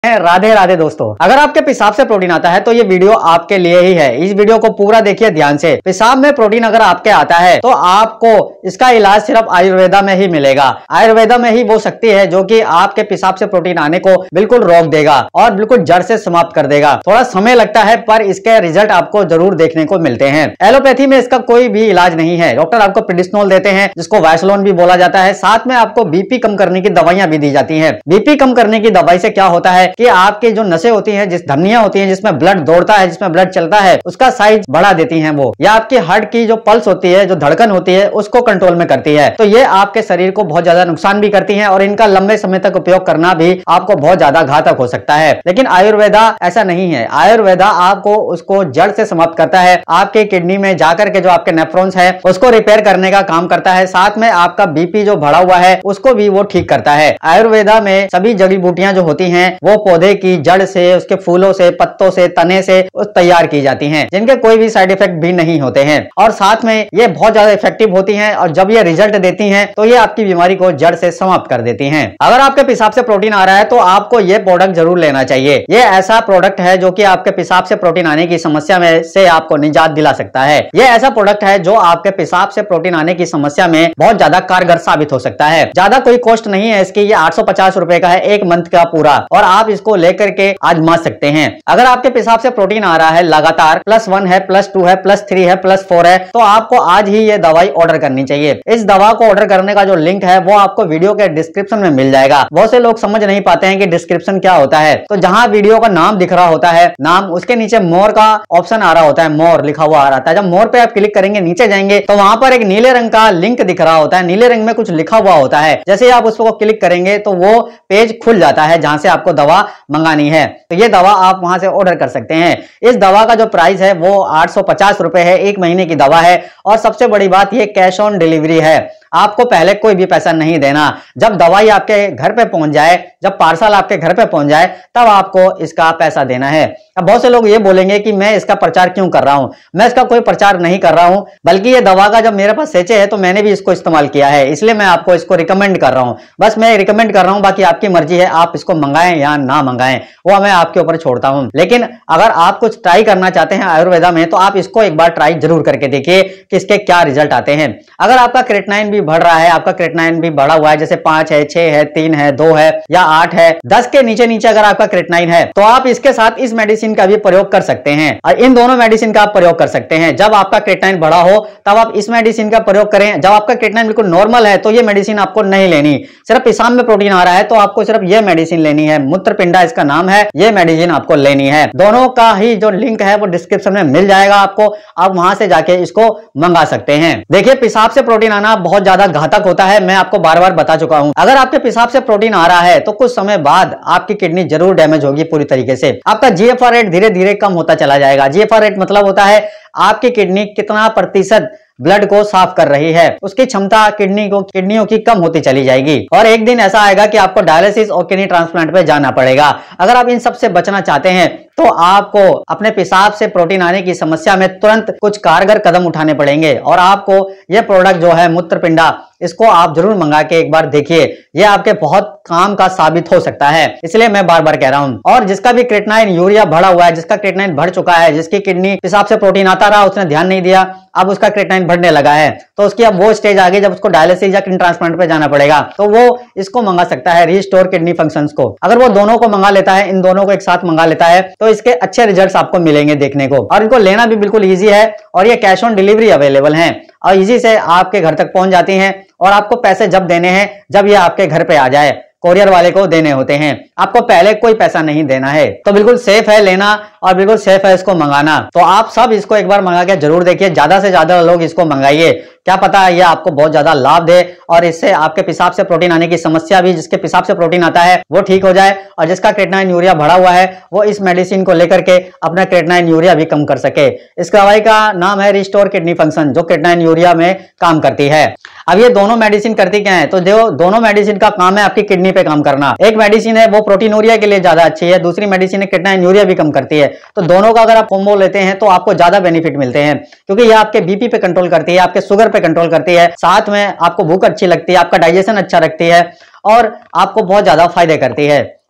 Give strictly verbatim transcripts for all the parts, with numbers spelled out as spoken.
राधे राधे दोस्तों, अगर आपके पेशाब से प्रोटीन आता है तो ये वीडियो आपके लिए ही है। इस वीडियो को पूरा देखिए ध्यान से। पेशाब में प्रोटीन अगर आपके आता है तो आपको इसका इलाज सिर्फ आयुर्वेदा में ही मिलेगा। आयुर्वेदा में ही वो शक्ति है जो कि आपके पेशाब से प्रोटीन आने को बिल्कुल रोक देगा और बिल्कुल जड़ से समाप्त कर देगा। थोड़ा समय लगता है पर इसके रिजल्ट आपको जरूर देखने को मिलते हैं। एलोपैथी में इसका कोई भी इलाज नहीं है। डॉक्टर आपको प्रेडिसोनोल देते हैं जिसको वायसलोन भी बोला जाता है। साथ में आपको बीपी कम करने की दवाइयां भी दी जाती है। बीपी कम करने की दवाई से क्या होता है कि आपके जो नसें होती हैं, जिस धमनियां होती हैं जिसमें ब्लड दौड़ता है, जिसमें ब्लड चलता है, उसका साइज बढ़ा देती हैं वो, या आपकी हार्ट की जो पल्स होती है, जो धड़कन होती है, उसको कंट्रोल में करती है। तो ये आपके शरीर को बहुत ज्यादा नुकसान भी करती हैं और इनका लंबे समय तक उपयोग करना भी आपको बहुत ज्यादा घातक हो सकता है। लेकिन आयुर्वेदा ऐसा नहीं है। आयुर्वेदा आपको उसको जड़ से समाप्त करता है। आपके किडनी में जाकर के जो आपके नेफ्रॉन्स है उसको रिपेयर करने का काम करता है। साथ में आपका बीपी जो बढ़ा हुआ है उसको भी वो ठीक करता है। आयुर्वेदा में सभी जड़ी बूटियां जो होती हैं वो पौधे की जड़ से, उसके फूलों से, पत्तों से, तने से तैयार की जाती हैं, जिनके कोई भी साइड इफेक्ट भी नहीं होते हैं और साथ में ये बहुत ज्यादा इफेक्टिव होती हैं और जब ये रिजल्ट देती हैं तो ये आपकी बीमारी को जड़ से समाप्त कर देती हैं। अगर आपके पेशाब से प्रोटीन आ रहा है तो आपको ये प्रोडक्ट जरूर लेना चाहिए। ये ऐसा प्रोडक्ट है जो कि आपके पेशाब से प्रोटीन आने की समस्या में से आपको निजात दिला सकता है। ये ऐसा प्रोडक्ट है जो आपके पेशाब से प्रोटीन आने की समस्या में बहुत ज्यादा कारगर साबित हो सकता है। ज्यादा कोई कॉस्ट नहीं है इसकी। ये आठ सौ पचास रुपए का है, एक मंथ का पूरा, और आप इसको लेकर के आजमा सकते हैं। अगर आपके पेशाब से प्रोटीन आ रहा है लगातार, प्लस वन है, प्लस टू है, प्लस थ्री है, प्लस फोर है, तो आपको आज ही ये दवाई ऑर्डर करनी चाहिए। इस दवा को ऑर्डर करने का जो लिंक है वो आपको वीडियो के डिस्क्रिप्शन में मिल जाएगा। बहुत से लोग समझ नहीं पाते हैं कि डिस्क्रिप्शन क्या होता है। तो जहां वीडियो का नाम दिख रहा होता है, नाम, उसके नीचे मोर का ऑप्शन आ रहा होता है, मोर लिखा हुआ आ रहा है। जब मोर पे आप क्लिक करेंगे, नीचे जाएंगे तो वहां पर एक नीले रंग का लिंक दिख रहा होता है। नीले रंग में कुछ लिखा हुआ होता है। जैसे ही आप उसको क्लिक करेंगे तो वो पेज खुल जाता है जहां से आपको दवा मंगानी है। तो ये दवा आप वहां से ऑर्डर कर सकते हैं। इस दवा का जो प्राइस है वो आठ सौ पचास रुपए है। एक महीने की दवा है और सबसे बड़ी बात ये कैश ऑन डिलीवरी है। आपको पहले कोई भी पैसा नहीं देना। जब दवाई आपके घर पे पहुंच जाए, जब पार्सल आपके घर पे पहुंच जाए, तब आपको इसका पैसा देना है। अब बहुत से लोग ये बोलेंगे कि मैं इसका प्रचार क्यों कर रहा हूं। मैं इसका कोई प्रचार नहीं कर रहा हूं, बल्कि ये दवा का जब मेरे पास सेचे है तो मैंने भी इसको इस्तेमाल किया है, इसलिए मैं आपको इसको रिकमेंड कर रहा हूं। बस मैं रिकमेंड कर रहा हूं, बाकी आपकी मर्जी है, आप इसको मंगाएं या ना मंगाएं, वो मैं आपके ऊपर छोड़ता हूं। लेकिन अगर आप कुछ ट्राई करना चाहते हैं आयुर्वेदा में तो आप इसको एक बार ट्राई जरूर करके देखिए कि इसके क्या रिजल्ट आते हैं। अगर आपका क्रेटिनाइन भी बढ़ रहा है, आपका क्रेटिनाइन भी बढ़ा हुआ है, जैसे पांच है, छह है, तीन है, दो है या आठ है, दस के नीचे नीचे अगर आपका क्रेटिनाइन है तो आप इसके साथ इस मेडिसिन का भी प्रयोग कर सकते हैं और इन दोनों मेडिसिन का आप प्रयोग कर सकते हैं। जब आपका क्रेटिनाइन बढ़ा हो तब आप इस मेडिसिन का प्रयोग करें। जब आपका क्रेटिनाइन बिल्कुल नॉर्मल है तो ये मेडिसिन आपको नहीं लेनी। सिर्फ पेशाब में प्रोटीन आ रहा है तो आपको सिर्फ ये मेडिसिन लेनी है। मूत्रपिंडा इसका नाम है। ये मेडिसिन आपको लेनी है। दोनों का ही जो लिंक है वो डिस्क्रिप्शन में मिल जाएगा आपको। आप वहां से जाके इसको मंगा सकते हैं। देखिए, पेशाब से प्रोटीन आना बहुत ज्यादा घातक होता है। मैं आपको बार बार बता चुका हूं। अगर आपके पेशाब से प्रोटीन आ रहा है तो कुछ समय बाद आपकी किडनी जरूर डैमेज होगी पूरी तरीके से। आपका जीएफआर रेट धीरे धीरे कम होता चला जाएगा। जीएफआर रेट मतलब होता है आपकी किडनी कितना प्रतिशत ब्लड को साफ कर रही है, उसकी क्षमता किडनी को किडनियों की कम होती चली जाएगी और एक दिन ऐसा आएगा कि आपको डायलिसिस और किडनी ट्रांसप्लांट पे जाना पड़ेगा। अगर आप इन सब से बचना चाहते हैं तो आपको अपने पेशाब से प्रोटीन आने की समस्या में तुरंत कुछ कारगर कदम उठाने पड़ेंगे और आपको यह प्रोडक्ट जो है मूत्रपिंडा, इसको आप जरूर मंगा के एक बार देखिए। यह आपके बहुत काम का साबित हो सकता है, इसलिए मैं बार बार कह रहा हूं। और जिसका भी क्रेटिनाइन यूरिया बढ़ा हुआ है, जिसका क्रेटिनाइन बढ़ चुका है, जिसकी किडनी पेशाब से प्रोटीन आता रहा, उसने ध्यान नहीं दिया, अब उसका क्रेटिनाइन बढ़ने लगा है, तो उसकी अब वो स्टेज आ गई जब उसको डायलिसिस या किडनी ट्रांसप्लांट पे जाना पड़ेगा, तो वो इसको मंगा सकता है, रिस्टोर किडनी फंक्शंस को। अगर वो दोनों को मंगा लेता है, इन दोनों को एक साथ मंगा लेता है, तो इसके अच्छे रिजल्ट्स आपको मिलेंगे देखने को। और इनको लेना भी बिल्कुल ईजी है और ये कैश ऑन डिलीवरी अवेलेबल है और इजी से आपके घर तक पहुंच जाती हैं और आपको पैसे जब देने हैं जब ये आपके घर पे आ जाए। कोरियर वाले को देने होते हैं, आपको पहले कोई पैसा नहीं देना है। तो बिल्कुल सेफ है लेना और बिल्कुल सेफ है इसको मंगाना। तो आप सब इसको एक बार मंगा के जरूर देखिए। ज्यादा से ज्यादा लोग इसको मंगाइए, क्या पता ये आपको बहुत ज्यादा लाभ दे और इससे आपके पेशाब से प्रोटीन आने की समस्या भी, जिसके पेशाब से प्रोटीन आता है वो ठीक हो जाए और जिसका क्रेटिनाइन यूरिया बढ़ा हुआ है वो इस मेडिसिन को लेकर के अपना क्रेटिनाइन यूरिया भी कम कर सके। इस दवाई का नाम है रिस्टोर किडनी फंक्शन, जो क्रेटिनाइन यूरिया में काम करती है। अब ये दोनों मेडिसिन करती क्या है, तो जो दोनों मेडिसिन का काम है आपकी किडनी पे काम करना। एक मेडिसिन है वो प्रोटीनूरिया के लिए ज्यादा अच्छी है, दूसरी मेडिसिन है क्रेटिनाइन यूरिया भी कम करती है। तो दोनों का अगर आप कॉम्बो लेते हैं तो आपको ज्यादा बेनिफिट मिलते हैं, क्योंकि ये आपके बीपी पे कंट्रोल करती है, आपके शुगर पे कंट्रोल करती है, साथ में आपको भूख अच्छी लगती है, आपका डाइजेशन अच्छा रखती है और आपको बहुत ज्यादा फायदे करती है।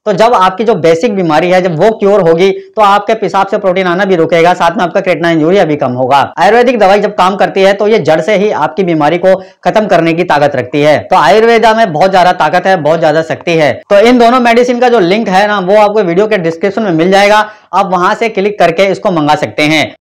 तो जब आपकी जो बेसिक बीमारी है जब वो क्योर होगी तो आपके पेशाब से प्रोटीन आना भी रुकेगा, साथ में आपका क्रिएटिनिन यूरिया भी कम होगा। आयुर्वेदिक दवाई जब काम करती है तो ये जड़ से ही आपकी बीमारी को खत्म करने की ताकत रखती है। तो आयुर्वेदा में बहुत ज्यादा ताकत है, बहुत ज्यादा शक्ति है। तो इन दोनों मेडिसिन का जो लिंक है ना वो आपको वीडियो के डिस्क्रिप्शन में मिल जाएगा, आप वहां से क्लिक करके इसको मंगा सकते हैं।